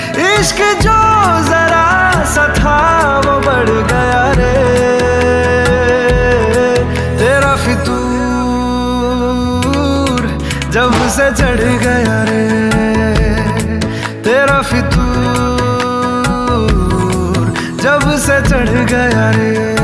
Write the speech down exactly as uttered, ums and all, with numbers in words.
इश्क जो जरा सा था वो बढ़ गया रे, तेरा फितूर जब से चढ़ गया रे, तेरा फितूर जब से चढ़ गया रे।